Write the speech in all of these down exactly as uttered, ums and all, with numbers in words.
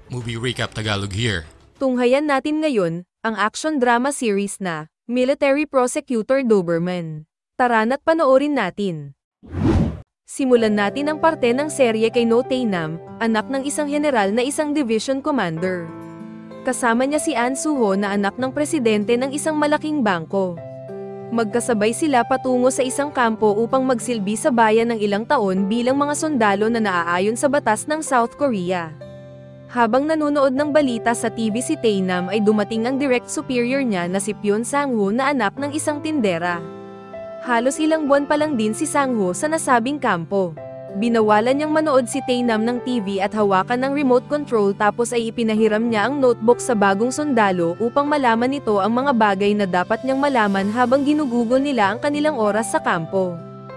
Movie Recap Tagalog here. Tunghayan natin ngayon, ang action drama series na, Military Prosecutor Doberman. Tara na't panoorin natin. Simulan natin ang parte ng serye kay No Tae-nam, anak ng isang general na isang division commander. Kasama niya si An Soo-ho na anak ng presidente ng isang malaking bangko. Magkasabay sila patungo sa isang kampo upang magsilbi sa bayan ng ilang taon bilang mga sundalo na naaayon sa batas ng South Korea. Habang nanonood ng balita sa T V si Tae-nam ay dumating ang direct superior niya na si Pyon Sang-ho na anak ng isang tindera. Halos ilang buwan pa lang din si Sang-ho sa nasabing kampo. Binawalan niyang manood si Tae-nam ng T V at hawakan ng remote control tapos ay ipinahiram niya ang notebook sa bagong sundalo upang malaman nito ang mga bagay na dapat niyang malaman habang ginugugol nila ang kanilang oras sa kampo.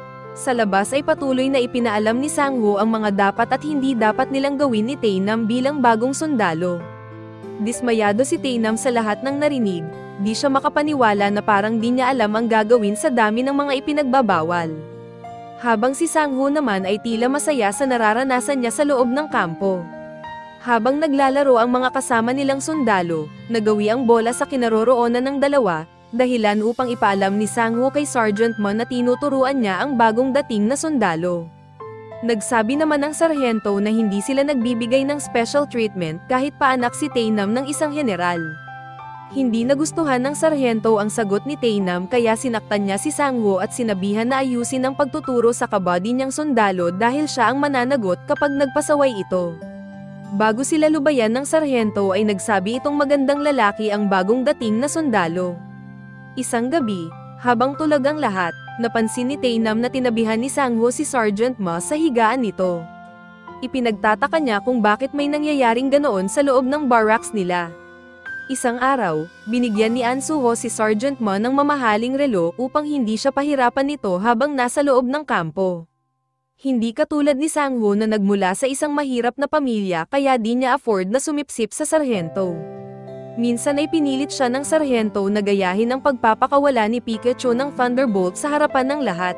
Sa labas ay patuloy na ipinaalam ni Sang-ho ang mga dapat at hindi dapat nilang gawin ni Tae-nam bilang bagong sundalo. Dismayado si Tae-nam sa lahat ng narinig, di siya makapaniwala na parang di niya alam ang gagawin sa dami ng mga ipinagbabawal. Habang si Sang-ho naman ay tila masaya sa nararanasan niya sa loob ng kampo. Habang naglalaro ang mga kasama nilang sundalo, nagawi ang bola sa kinaroroonan ng dalawa, dahilan upang ipaalam ni Sang-ho kay Sergeant Ma na tinuturuan niya ang bagong dating na sundalo. Nagsabi naman ang sarhento na hindi sila nagbibigay ng special treatment kahit pa anak si Tae-nam ng isang general. Hindi nagustuhan ng sarhento ang sagot ni Tae-nam kaya sinaktan niya si Sang-ho at sinabihan na ayusin ang pagtuturo sa kabady niyang sundalo dahil siya ang mananagot kapag nagpasaway ito. Bago sila lubayan ng sarhento ay nagsabi itong magandang lalaki ang bagong dating na sundalo. Isang gabi, habang tulog ang lahat, napansin ni Tae-nam na tinabihan ni Sang-ho si Sergeant Ma sa higaan nito. Ipinagtataka niya kung bakit may nangyayaring ganoon sa loob ng barracks nila. Isang araw, binigyan ni An Soo-ho si Sergeant Ma ng mamahaling relo upang hindi siya pahirapan nito habang nasa loob ng kampo. Hindi katulad ni Sang-ho na nagmula sa isang mahirap na pamilya kaya di niya afford na sumipsip sa sarhento. Minsan ay pinilit siya ng sarhento na gayahin ang pagpapakawala ni Pikachu ng Thunderbolt sa harapan ng lahat.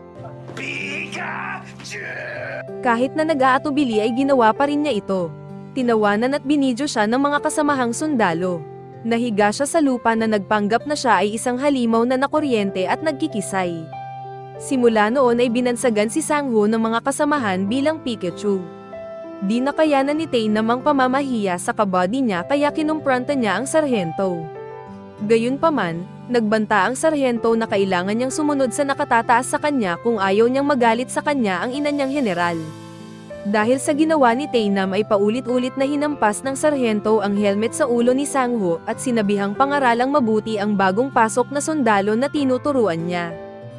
Pikachu! Kahit na nag-aatubili ay ginawa pa rin niya ito. Tinawanan at binidyo siya ng mga kasamahang sundalo. Nahiga siya sa lupa na nagpanggap na siya ay isang halimaw na nakuryente at nagkikisay. Simula noon ay binansagan si Sang-ho ng mga kasamahan bilang Pikachu. Di nakayanan ni Tae-nam ang pamamahiya sa kabady niya kaya kinumpranta niya ang sarhento. Gayunpaman, nagbanta ang sarhento na kailangan niyang sumunod sa nakatataas sa kanya kung ayaw niyang magalit sa kanya ang ina niyang general. Dahil sa ginawa ni Tae-nam ay paulit-ulit na hinampas ng sarhento ang helmet sa ulo ni Sang-ho at sinabihang pangaralang mabuti ang bagong pasok na sundalo na tinuturuan niya.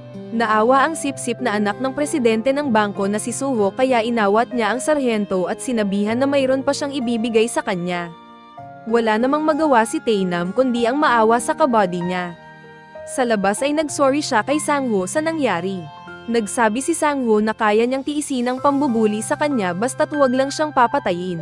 Naawa ang sip-sip na anak ng presidente ng bangko na si Soo-ho kaya inawat niya ang sarhento at sinabihan na mayroon pa siyang ibibigay sa kanya. Wala namang magawa si Tae-nam kundi ang maawa sa kabady niya. Sa labas ay nagsorry siya kay Sang-ho sa nangyari. Nagsabi si Sang-ho na kaya niyang tiisin ang pambubuli sa kanya basta't huwag lang siyang papatayin.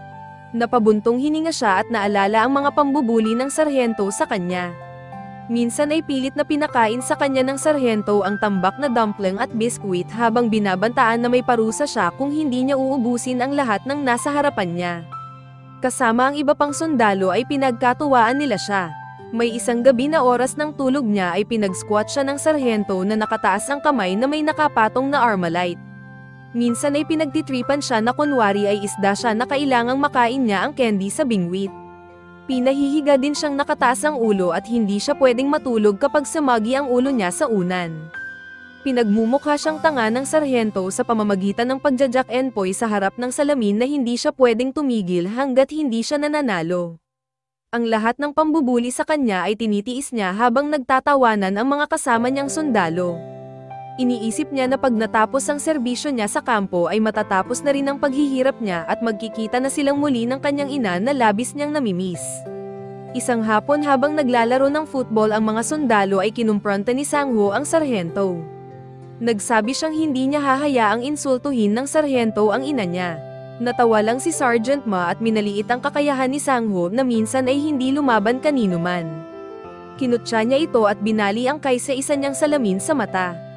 Napabuntong hininga siya at naalala ang mga pambubuli ng sarhento sa kanya. Minsan ay pilit na pinakain sa kanya ng sarhento ang tambak na dumpling at biskwit habang binabantaan na may parusa siya kung hindi niya uubusin ang lahat ng nasa harapan niya. Kasama ang iba pang sundalo ay pinagkatuwaan nila siya. May isang gabi na oras ng tulog niya ay pinag-squat siya ng sarhento na nakataas ang kamay na may nakapatong na Armalite. Minsan ay pinagtitripan siya na kunwari ay isda siya na kailangang makain niya ang candy sa bingwit. Pinahihiga din siyang nakataas ang ulo at hindi siya pwedeng matulog kapag sumagi ang ulo niya sa unan. Pinagmumukha siyang tanga ng sarhento sa pamamagitan ng pagja-jack and poy sa harap ng salamin na hindi siya pwedeng tumigil hanggat hindi siya nananalo. Ang lahat ng pambubuli sa kanya ay tinitiis niya habang nagtatawanan ang mga kasama niyang sundalo. Iniisip niya na pag natapos ang serbisyo niya sa kampo ay matatapos na rin ang paghihirap niya at magkikita na silang muli ng kanyang ina na labis niyang namimiss. Isang hapon habang naglalaro ng football ang mga sundalo ay kinumpranta ni Sang-ho ang sarhento. Nagsabi siyang hindi niya hahayaang insultuhin ng sarhento ang ina niya. Natawa lang si Sergeant Ma at minaliit ang kakayahan ni Sang-ho na minsan ay hindi lumaban kanino man. Kinutya niya ito at binali ang kay sa isa niyang salamin sa mata.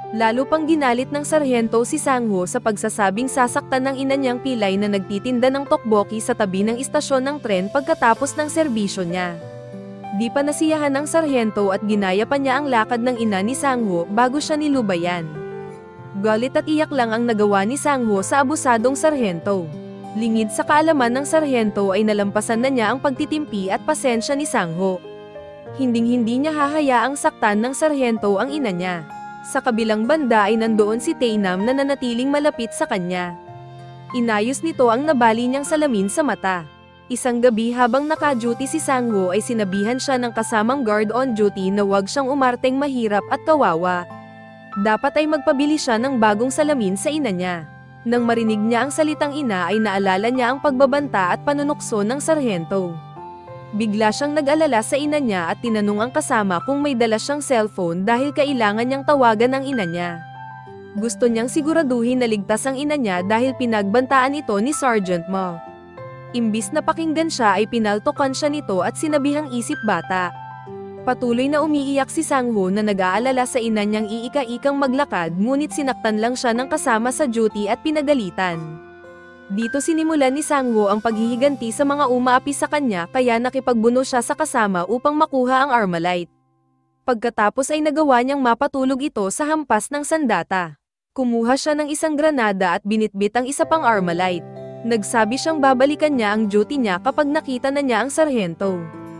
Lalo pang ginalit ng sarhento si Sang-ho sa pagsasabing sasaktan ng ina niyang pilay na nagtitinda ng tokboki sa tabi ng istasyon ng tren pagkatapos ng serbisyo niya. Di pa nasiyahan ng sarhento at ginaya pa niya ang lakad ng ina ni Sang-ho bago siya nilubayan. Galit at iyak lang ang nagawa ni Sang-ho sa abusadong sarhento. Lingid sa kaalaman ng sarhento ay nalampasan na niya ang pagtitimpi at pasensya ni Sang-ho. Hinding-hindi niya hahayaang saktan ng sarhento ang ina niya. Sa kabilang banda ay nandoon si Tae-nam na nanatiling malapit sa kanya. Inayos nito ang nabali niyang salamin sa mata. Isang gabi habang naka-duty si Sang-ho ay sinabihan siya ng kasamang guard on duty na huwag siyang umarteng mahirap at kawawa. Dapat ay magpabili siya ng bagong salamin sa ina niya. Nang marinig niya ang salitang ina ay naalala niya ang pagbabanta at panunukso ng sarhento. Bigla siyang nag-alala sa ina niya at tinanong ang kasama kung may dala siyang cellphone dahil kailangan niyang tawagan ang ina niya. Gusto niyang siguraduhin na ligtas ang ina niya dahil pinagbantaan ito ni Sergeant Mo. Imbis na pakinggan siya ay pinaltokan siya nito at sinabihang isip bata. Patuloy na umiiyak si Sang-ho na nag-aalala sa ina niyang iika-ikang maglakad ngunit sinaktan lang siya ng kasama sa duty at pinagalitan. Dito sinimulan ni Sang-ho ang paghihiganti sa mga umaapi sa kanya kaya nakipagbuno siya sa kasama upang makuha ang Armalite. Pagkatapos ay nagawa niyang mapatulog ito sa hampas ng sandata. Kumuha siya ng isang granada at binitbit ang isa pang Armalite. Nagsabi siyang babalikan niya ang duty niya kapag nakita na niya ang sarhento.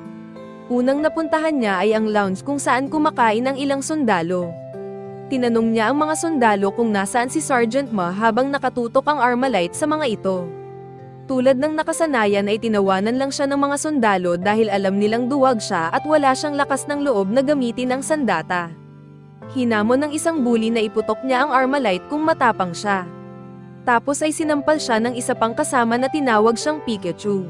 Unang napuntahan niya ay ang lounge kung saan kumakain ang ilang sundalo. Tinanong niya ang mga sundalo kung nasaan si Sergeant Ma habang nakatutok ang Armalite sa mga ito. Tulad ng nakasanayan ay tinawanan lang siya ng mga sundalo dahil alam nilang duwag siya at wala siyang lakas ng loob na gamitin ang sandata. Hinamon ng isang bully na iputok niya ang Armalite kung matapang siya. Tapos ay sinampal siya ng isa pang kasama na tinawag siyang Pikachu.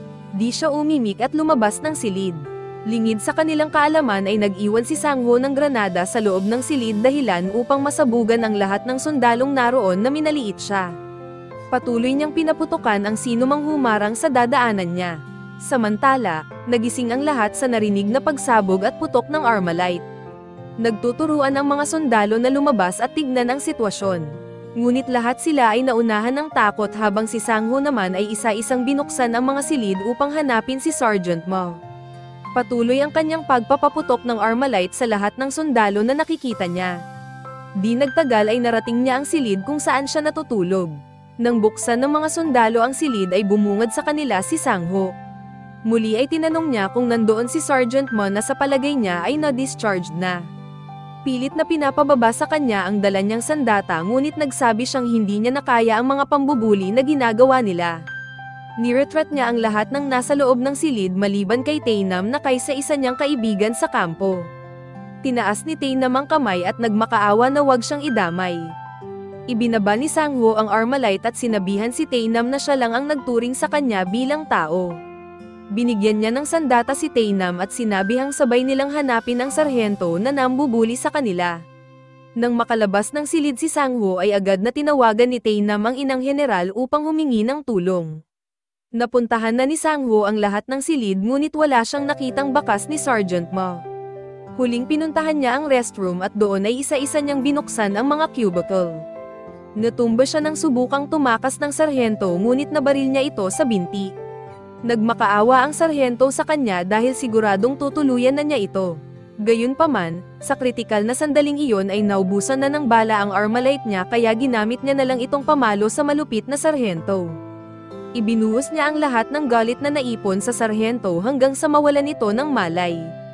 Di siya umimik at lumabas ng silid. Lingid sa kanilang kaalaman ay nag-iwan si Sang-ho ng granada sa loob ng silid dahilan upang masabugan ang lahat ng sundalong naroon na minaliit siya. Patuloy niyang pinaputukan ang sino mang humarang sa dadaanan niya. Samantala, nagising ang lahat sa narinig na pagsabog at putok ng Armalite. Nagtuturuan ang mga sundalo na lumabas at tignan ang sitwasyon. Ngunit lahat sila ay naunahan ng takot habang si Sang-ho naman ay isa-isang binuksan ang mga silid upang hanapin si Sergeant Mo. Patuloy ang kanyang pagpapaputok ng Armalite sa lahat ng sundalo na nakikita niya. Di nagtagal ay narating niya ang silid kung saan siya natutulog. Nang buksan ng mga sundalo ang silid ay bumungad sa kanila si Sang-ho. Muli ay tinanong niya kung nandoon si Sergeant Mo na sa palagay niya ay na-discharged na. Pilit na pinapababa sa kanya ang dala niyang sandata ngunit nagsabi siyang hindi niya nakaya ang mga pambubuli na ginagawa nila. Niretreat niya ang lahat ng nasa loob ng silid maliban kay Tae-nam na kaysa isa niyang kaibigan sa kampo. Tinaas ni Tae-nam ang kamay at nagmakaawa na wag siyang idamay. Ibinaba ni Sang-ho ang Armalite at sinabihan si Tae-nam na siya lang ang nagturing sa kanya bilang tao. Binigyan niya ng sandata si Tae-nam at sinabihang sabay nilang hanapin ang sarhento na nambubuli sa kanila. Nang makalabas ng silid si Sang-ho ay agad na tinawagan ni Tae-nam ang inang general upang humingi ng tulong. Napuntahan na ni Sang-ho ang lahat ng silid ngunit wala siyang nakitang bakas ni Sergeant Mo. Huling pinuntahan niya ang restroom at doon ay isa-isa niyang binuksan ang mga cubicle. Natumba siya nang subukang tumakas ng sarhento ngunit nabaril niya ito sa binti. Nagmakaawa ang sarhento sa kanya dahil siguradong tutuluyan na niya ito. Gayunpaman, sa kritikal na sandaling iyon ay naubusan na ng bala ang Armalite niya kaya ginamit niya na lang itong pamalo sa malupit na sarhento. Ibinuhos niya ang lahat ng galit na naipon sa sarhento hanggang sa mawalan ito ng malay.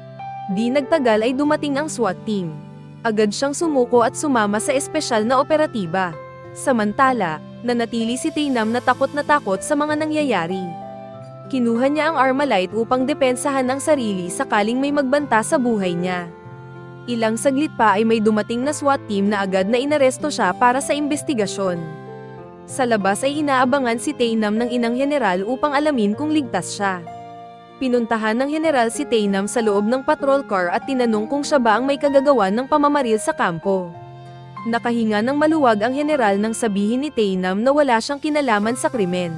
Di nagtagal ay dumating ang SWAT team. Agad siyang sumuko at sumama sa espesyal na operatiba. Samantala, nanatili si Tae-nam na takot na takot sa mga nangyayari. Kinuha niya ang Armalite upang depensahan ang sarili sakaling may magbanta sa buhay niya. Ilang saglit pa ay may dumating na SWAT team na agad na inaresto siya para sa investigasyon. Sa labas ay inaabangan si Tae-nam ng inang general upang alamin kung ligtas siya. Pinuntahan ng general si Tae-nam sa loob ng patrol car at tinanong kung siya ba ang may kagagawan ng pamamaril sa kampo. Nakahinga ng maluwag ang general nang sabihin ni Tae-nam na wala siyang kinalaman sa krimen.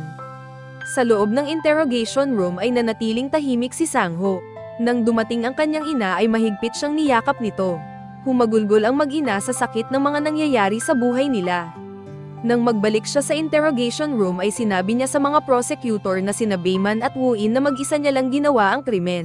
Sa loob ng interrogation room ay nanatiling tahimik si Sang-ho. Nang dumating ang kanyang ina ay mahigpit siyang niyakap nito. Humagulgol ang mag-ina sa sakit ng mga nangyayari sa buhay nila. Nang magbalik siya sa interrogation room ay sinabi niya sa mga prosecutor na sina Bayman at Woo-in na mag-isa niya lang ginawa ang krimen.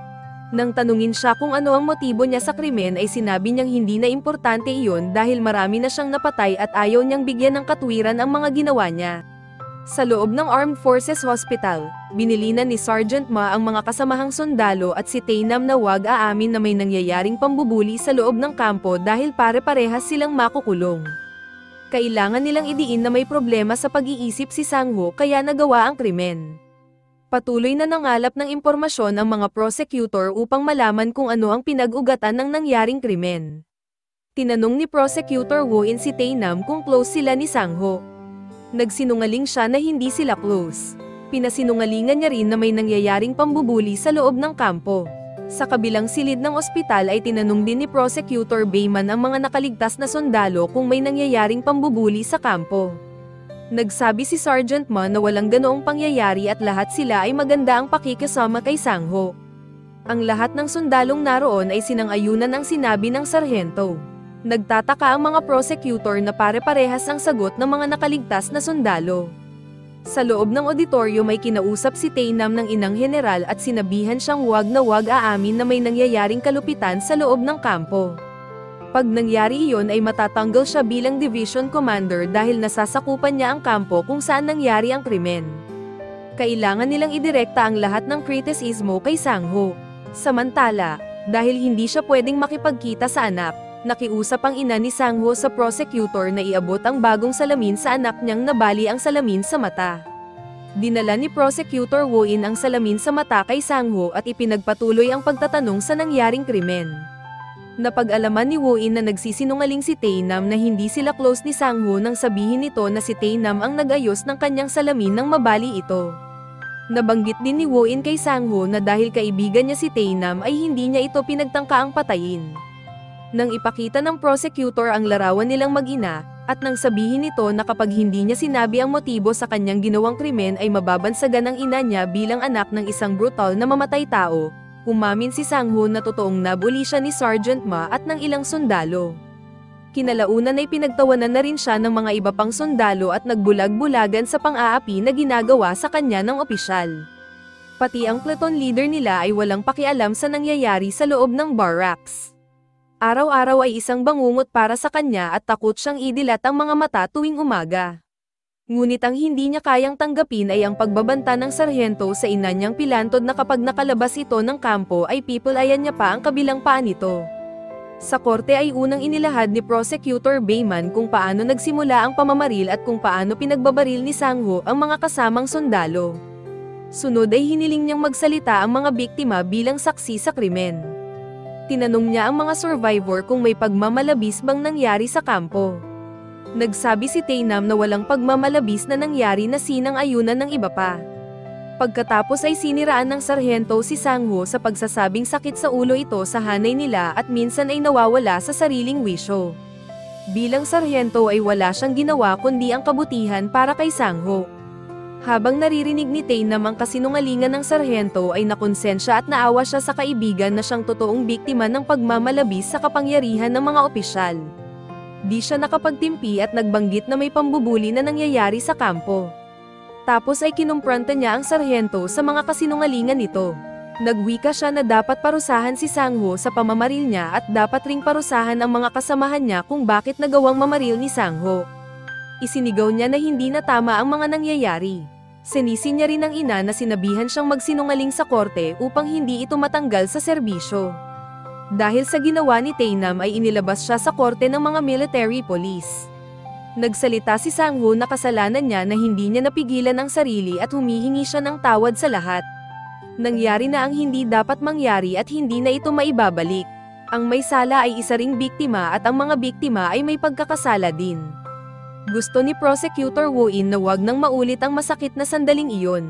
Nang tanungin siya kung ano ang motibo niya sa krimen ay sinabi niyang hindi na importante iyon dahil marami na siyang napatay at ayaw niyang bigyan ng katwiran ang mga ginawa niya. Sa loob ng Armed Forces Hospital, binilinan ni Sergeant Ma ang mga kasamahang sundalo at si Tae-nam na wag aamin na may nangyayaring pambubuli sa loob ng kampo dahil pare-parehas silang makukulong. Kailangan nilang idiin na may problema sa pag-iisip si Sang-ho kaya nagawa ang krimen. Patuloy na nangalap ng impormasyon ang mga prosecutor upang malaman kung ano ang pinag-ugatan ng nangyaring krimen. Tinanong ni Prosecutor Woo-in si Tae-nam kung close sila ni Sang-ho. Nagsinungaling siya na hindi sila close. Pinasinungalingan niya rin na may nangyayaring pambubuli sa loob ng kampo. Sa kabilang silid ng ospital ay tinanong din ni Prosecutor Bayman ang mga nakaligtas na sundalo kung may nangyayaring pambubuli sa kampo. Nagsabi si Sergeant Ma na walang ganoong pangyayari at lahat sila ay maganda ang pakikisama kay Sang-ho. Ang lahat ng sundalong naroon ay sinang-ayunan ang sinabi ng sarhento. Nagtataka ang mga prosecutor na pare-parehas ang sagot ng mga nakaligtas na sundalo. Sa loob ng auditorium ay kinausap si Tae-nam ng inang general at sinabihan siyang wag na wag aamin na may nangyayaring kalupitan sa loob ng kampo. Pag nangyari iyon ay matatanggal siya bilang division commander dahil nasasakupan niya ang kampo kung saan nangyari ang krimen. Kailangan nilang idirekta ang lahat ng kritisismo kay Sang-ho. Samantala, dahil hindi siya pwedeng makipagkita sa anak, nakiusap ang ina ni Sang-ho sa prosecutor na iabot ang bagong salamin sa anak niyang nabali ang salamin sa mata. Dinala ni Prosecutor Woo-in ang salamin sa mata kay Sang-ho at ipinagpatuloy ang pagtatanong sa nangyaring krimen. Napag-alaman ni Woo-in na nagsisinungaling si Tae-nam na hindi sila close ni Sang-ho nang sabihin nito na si Tae-nam ang nag-ayos ng kanyang salamin nang mabali ito. Nabanggit din ni Woo-in kay Sang-ho na dahil kaibigan niya si Tae-nam ay hindi niya ito pinagtangkaang patayin. Nang ipakita ng prosecutor ang larawan nilang mag-ina, at nang sabihin nito na kapag hindi niya sinabi ang motibo sa kanyang ginawang krimen ay mababansagan ang ina niya bilang anak ng isang brutal na mamatay tao, umamin si Sang-ho na totoong nabuli siya ni Sergeant Ma at ng ilang sundalo. Kinalaunan ay pinagtawanan na rin siya ng mga iba pang sundalo at nagbulag-bulagan sa pang-aapi na ginagawa sa kanya ng opisyal. Pati ang platoon leader nila ay walang pakialam sa nangyayari sa loob ng barracks. Araw-araw ay isang bangungot para sa kanya at takot siyang idilat ang mga mata tuwing umaga. Ngunit ang hindi niya kayang tanggapin ay ang pagbabanta ng sarhento sa ina niyang pilantod na kapag nakalabas ito ng kampo ay pipulayan niya pa ang kabilang paa nito. Sa korte ay unang inilahad ni Prosecutor Bayman kung paano nagsimula ang pamamaril at kung paano pinagbabaril ni Sang-ho ang mga kasamang sundalo. Sunod ay hiniling niyang magsalita ang mga biktima bilang saksi sa krimen. Tinanong niya ang mga survivor kung may pagmamalabis bang nangyari sa kampo. Nagsabi si Tae-nam na walang pagmamalabis na nangyari na sinang-ayunan ng iba pa. Pagkatapos ay siniraan ng sarhento si Sang-ho sa pagsasabing sakit sa ulo ito sa hanay nila at minsan ay nawawala sa sariling wisyo. Bilang sarhento ay wala siyang ginawa kundi ang kabutihan para kay Sang-ho. Habang naririnig ni Tae-nam ang kasinungalingan ng sarhento ay nakonsensya at naawa siya sa kaibigan na siyang totoong biktima ng pagmamalabis sa kapangyarihan ng mga opisyal. Di siya nakapagtimpi at nagbanggit na may pambubuli na nangyayari sa kampo. Tapos ay kinumpronta niya ang sarhento sa mga kasinungalingan nito. Nagwika siya na dapat parusahan si Sang-ho sa pamamaril niya at dapat ring parusahan ang mga kasamahan niya kung bakit nagawang mamaril ni Sang-ho. Isinigaw niya na hindi na tama ang mga nangyayari. Sinisi niya rin ang ina na sinabihan siyang magsinungaling sa korte upang hindi ito matanggal sa serbisyo. Dahil sa ginawa ni Tae-nam ay inilabas siya sa korte ng mga military police. Nagsalita si Sang-ho na kasalanan niya na hindi niya napigilan ang sarili at humihingi siya ng tawad sa lahat. Nangyari na ang hindi dapat mangyari at hindi na ito maibabalik. Ang may sala ay isa ring biktima at ang mga biktima ay may pagkakasala din. Gusto ni Prosecutor Woo-in na wag nang maulit ang masakit na sandaling iyon.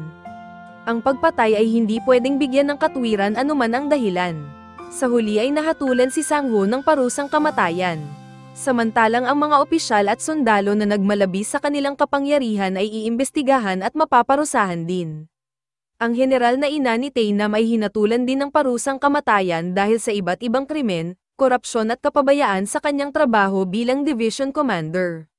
Ang pagpatay ay hindi pwedeng bigyan ng katwiran anuman ang dahilan. Sa huli ay nahatulan si Sang-ho ng parusang kamatayan. Samantalang ang mga opisyal at sundalo na nagmalabis sa kanilang kapangyarihan ay iimbestigahan at mapaparusahan din. Ang general na ina ni Tae-nam ay hinatulan din ng parusang kamatayan dahil sa iba't ibang krimen, korupsyon at kapabayaan sa kanyang trabaho bilang division commander.